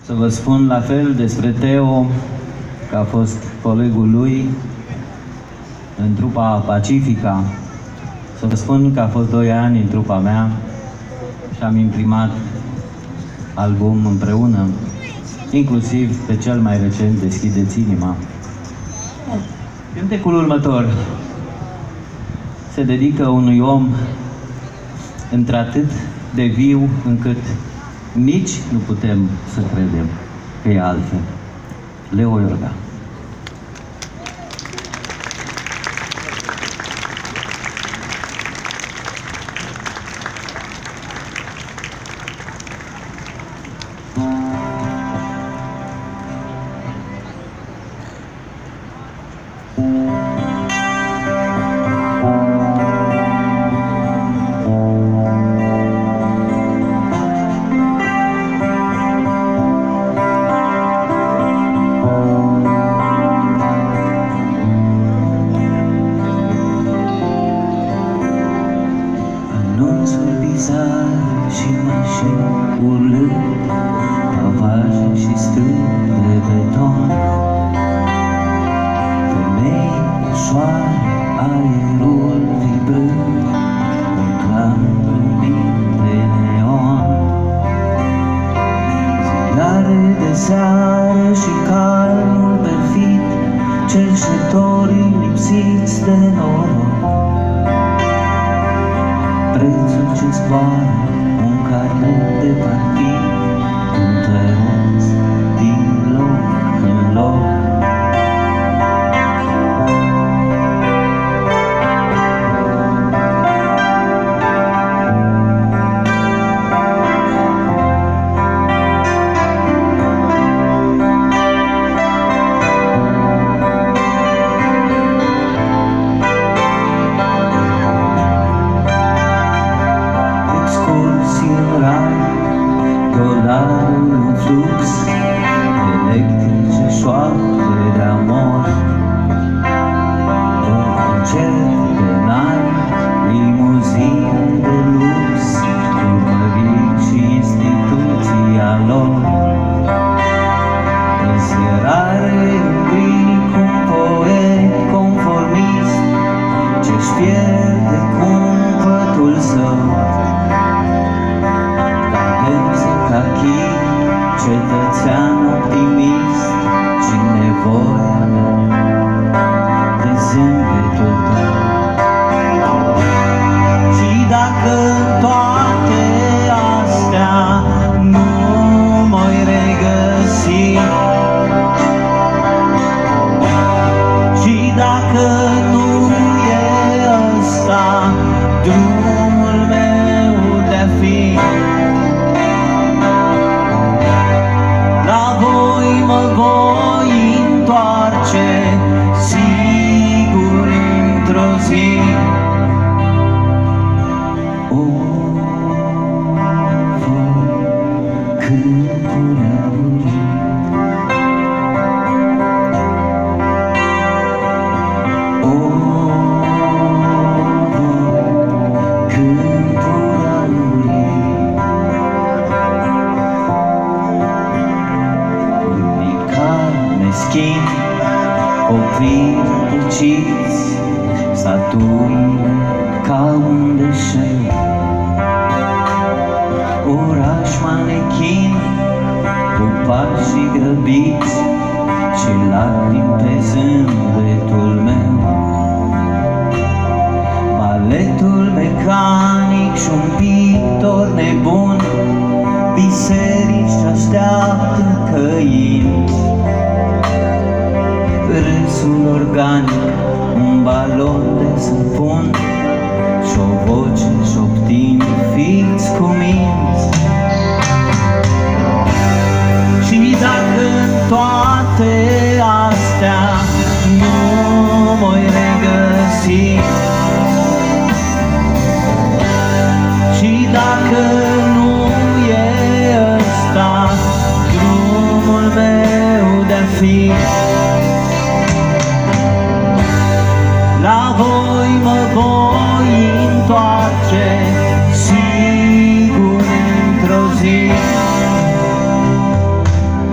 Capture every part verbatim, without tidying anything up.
Să vă spun la fel despre Teo, că a fost colegul lui în trupa Pacifica. Să vă spun că a fost doi ani în trupa mea și am imprimat album împreună, inclusiv pe cel mai recent, Deschideți inima. Cântecul următor se dedică unui om într-atât de viu încât nici nu putem să credem că e altfel. Leo Iorga. Și mașini urlând, pavaje și strâmb de beton, femei ușoare, aerul vibrând, un clan lumini de neon, ziare de seară și calmul perfid, cerșetorii lipsiți de noroc, prețul ce zboară, un carnet de partid, un tăruț din loc în loc. Dolarul în flux, electrice șoapte de amor, un concert de night, limuzine de lux, urmăriți și instituția lor, înserare în gric, un poet conformist, ce-și pierde cumpătul său. Cachi, cetățean optimist, și nevoia de zâmbetul tău. Și dacă toate astea nu m-oi regăsi, și dacă nu e ăsta drumul meu de-a fi, mă voi întoarce, sigur, într-o zi. O, voi, cânturi aurii, o, voi, cânturi aurii, meschin, copii rătăciți, statuile ca un deșeu, oraș manechin, cu pașii grăbiți și lacrimi pe zâmbetul meu, baletul mecanic și un pictor nebun, biserici așteaptă căind, râsul organic, un balon de săpun și o voce șoptind, fiți cuminți. Și dacă în toate astea nu m-oi regăsi, și dacă nu e ăsta drumul meu de-a fi, la voi mă voi întoarce, sigur, într-o zi.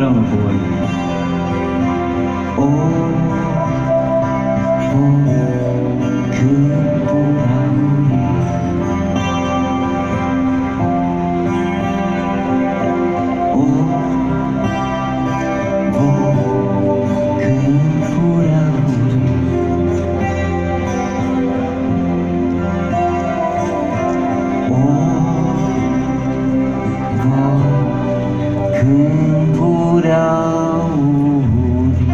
împreună cu voi. O, o, câmpura murit. O, o, câmpura murit. O, câmpura murit.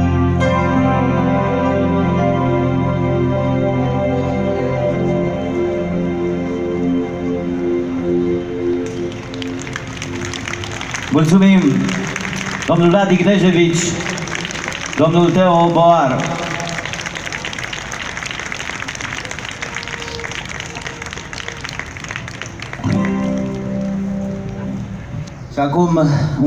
Mulțumim, domnul Vladi Gnejevici, domnul Teo Boar. Și acum